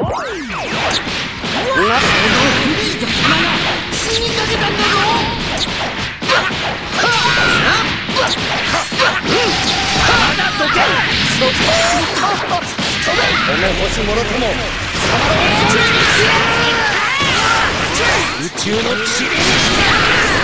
フリーザ様が死にかけたんだぞ。まだどけ。この星もろとも宇宙の塵にしてやる。